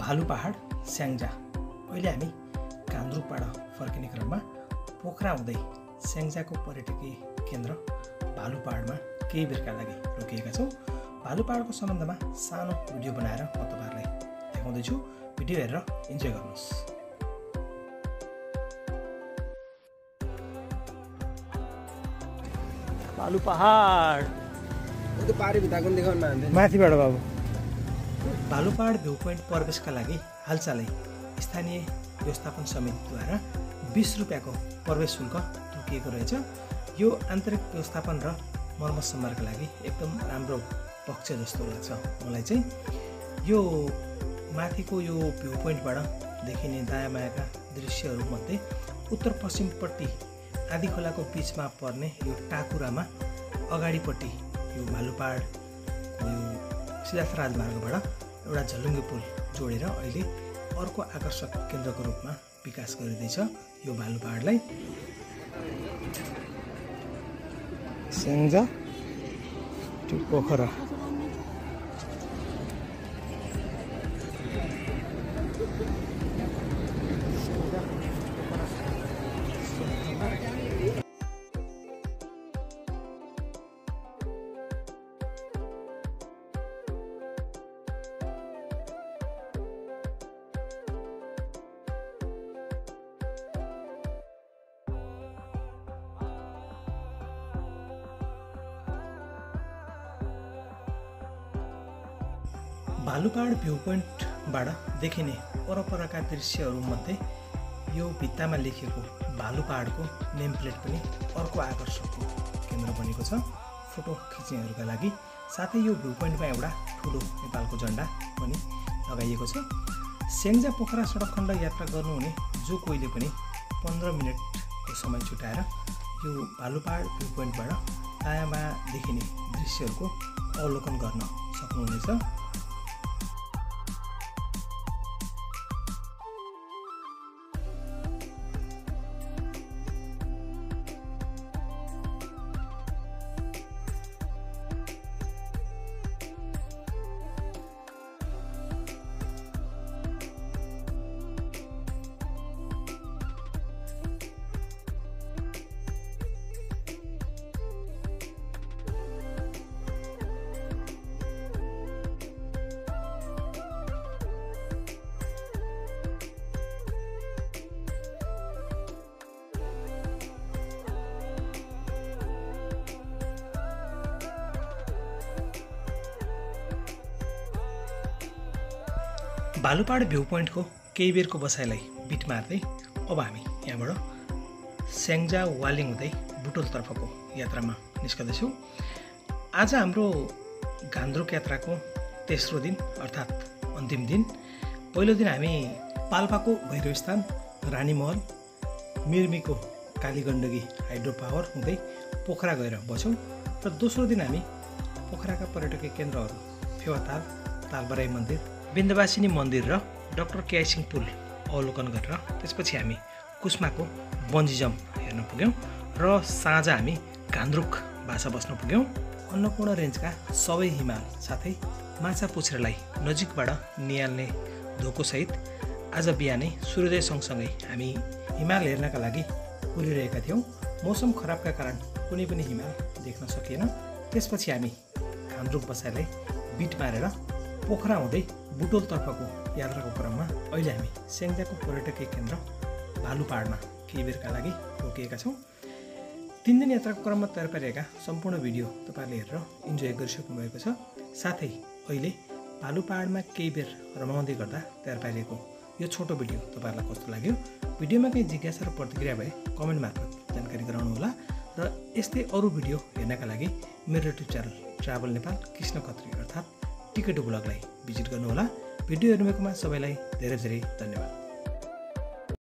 भालु पहाड स्याङ्जा। अहिले हामी घान्द्रुकबाट फर्किने क्रममा पोखरा हुँदै स्याङ्जाको पर्यटकीय केन्द्र भालु पहाडमा केही बेरका लागि रोकिएका छौँ। भालु पहाडको सम्बन्धमा सानो भिडियो बनाएर म तपाईहरुलाई देखाउँदैछु। भिडियो हेरेर इन्जोय गर्नुहोस्। भालु पहाड त्यो पारी भित्रको देखाउन मान्दैन माथिबाट बाबु। भालु पहाड भ्यू पोइन्ट प्रवेशका लागि हालचालै स्थानीय व्यवस्थापन समितिद्वारा 20 रुपैयाँको प्रवेश शुल्क तोकिएको रहेछ। यो आन्तरिक व्यवस्थापन र मर्मत सम्हारका लागि एकदम राम्रो पक्ष जस्तो लाग्छ मलाई चाहिँ। यो माथिको यो भ्यू पोइन्टबाट देखिने दायाँ बायाँका दृश्यहरूमध्ये उत्तर पश्चिमपट्टि आदि खोलाको बीचमा पर्ने यो टाकुरामा अगाडिपट्टि यो भालु पहाडको यो सिद्धार्थ राजमार्गबाट एउटा झलुङ्गे पुल जोडेर अहिले अर्को आकर्षक केन्द्रको रूपमा विकास गरिँदैछ यो भालु पहाडलाई। स्याङ्जा टु पोखरा। भालु पहाड भ्यू पोइन्टबाट देखिने परपरका दृश्यहरूमध्ये यो भित्तामा लेखिएको भालु पहाडको नेम प्लेट पनि अर्को आकर्षकको केन्द्र बनेको छ फोटो खिच्नेहरूका लागि। साथै यो भ्यू पोइन्टमा एउटा ठुलो नेपालको झन्डा पनि लगाइएको छ। स्याङ्जा पोखरा सडक खण्ड यात्रा गर्नुहुने जो कोहीले पनि 15 मिनेटको समय छुटाएर यो भालु पहाड भ्यू पोइन्टबाट दायाँ बायाँ देखिने दृश्यहरूको अवलोकन गर्न सक्नुहुनेछ। भालु पहाड भ्यू पोइन्टको केही बेरको बसाइलाई बिट मार्दै अब हामी यहाँबाट स्याङ्जा वालिङ हुँदै बुटोलतर्फको यात्रामा निस्कँदैछौँ। आज हाम्रो घान्द्रुक यात्राको तेस्रो दिन अर्थात् अन्तिम दिन। पहिलो दिन हामी पाल्पाको भैरवस्थान, रानीमहल, मिर्मीको कालीगण्डकी हाइड्रो पावर हुँदै पोखरा गएर बस्यौँ र दोस्रो दिन हामी पोखराका पर्यटकीय केन्द्रहरू फेवाताल, तालबराई मन्दिर, बिन्दवासिनी मन्दिर र डाक्टर केआई सिंह पुल अवलोकन गरेर त्यसपछि हामी कुस्माको बन्जी जम्प हेर्न पुग्यौँ र साँझ हामी घान्द्रुक भाषा बस्न पुग्यौँ। अन्नपूर्ण रेन्जका सबै हिमाल साथै माछा पुच्छ्रेलाई नजिकबाट निहाल्ने धोकोसहित आज बिहानै सूर्योदय सँगसँगै हामी हिमाल हेर्नका लागि उडिरहेका थियौँ। मौसम खराबका कारण कुनै पनि हिमाल देख्न सकिएन। त्यसपछि हामी घान्द्रुक बसाइलाई बिट मारेर पोखरा हुँदै बुटोलतर्फको यात्राको क्रममा अहिले हामी स्याङ्जाको पर्यटकीय केन्द्र भालु पहाडमा केही बेरका लागि रोकिएका छौँ। 3 दिन यात्राको क्रममा तयार पारिएका सम्पूर्ण भिडियो तपाईँले हेरेर इन्जोय गरिसक्नु भएको छ। साथै अहिले भालु पहाडमा केही बेर रमाउँदै गर्दा तयार पारिएको यो छोटो भिडियो तपाईँहरूलाई कस्तो लाग्यो? भिडियोमा केही जिज्ञासा र प्रतिक्रिया भए कमेन्ट मार्फत जानकारी गराउनुहोला र यस्तै अरू भिडियो हेर्नका लागि मेरो YouTube channel travel Nepal Krishna Khatri अर्थात् टिकटो ब्लगलाई भिजिट गर्नुहोला। भिडियो हेर्नुभएकोमा सबैलाई धेरै धेरै धन्यवाद।